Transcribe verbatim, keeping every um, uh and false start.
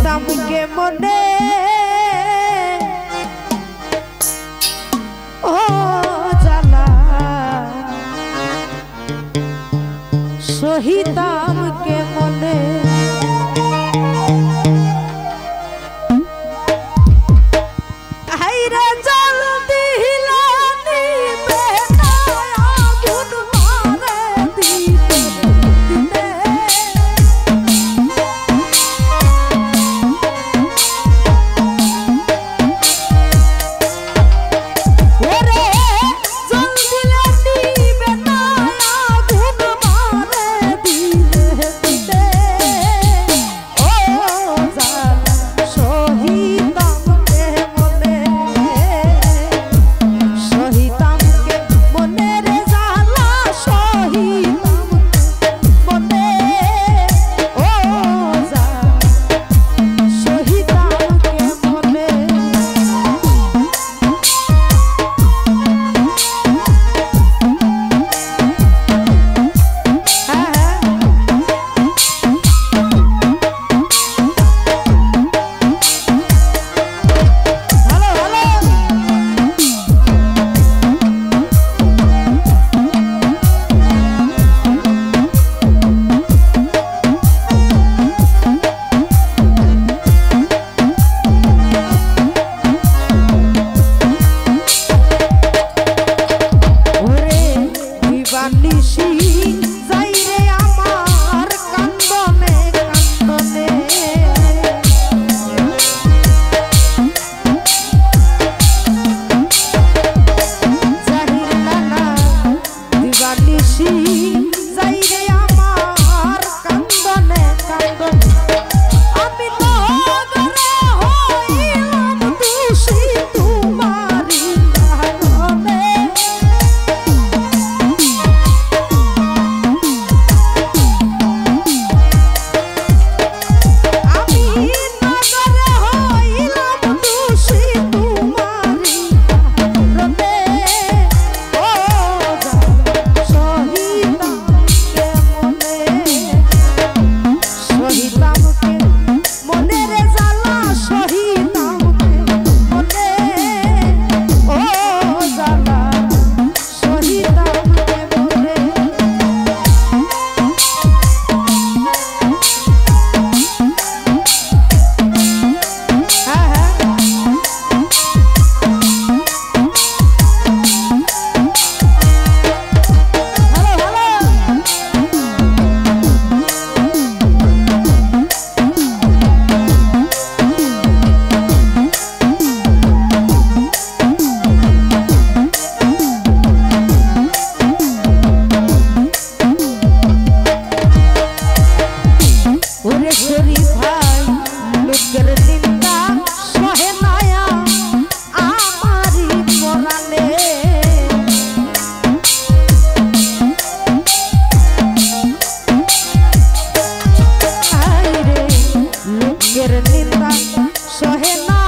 সহিতাম কে মনে ও জালা সহিতাম কে মনে হাইরা জল দিলা নিবে না আগুন মারে দিতে দিতে ওরে জল দিলা নিবে না আগুন মারে দিতে দিতে ও জালা সহিতাম কে মনে সহিতাম কে মনে রে জালা সহিতাম মনে ও জালা সহিতাম কে মনে হ্যাঁ ভালো ভালো ওরে দিবানিশি যাই রে আমার কান্দনে কান্দনে জাহির নানা দিবানিশি যাই রে আমার কান্দনে কান্দনে আমি তো গরে হইলাম দোষী তোমারি কারণে আমি নগরে হইলাম দোষী তোমারি কারণে ও জালা সহিতাম কে মনে সহিতাম কে মনে রে জালা সহিতাম কে মনে ও জালা সহিতাম কে মনে হ্যাঁ হ্যাঁ ভালো ভালো ওরে শরীফ ভাই লোকের নিন্দা সহে নায়া আমারি পরাণে আইরে লোকের নিন্দা সহে না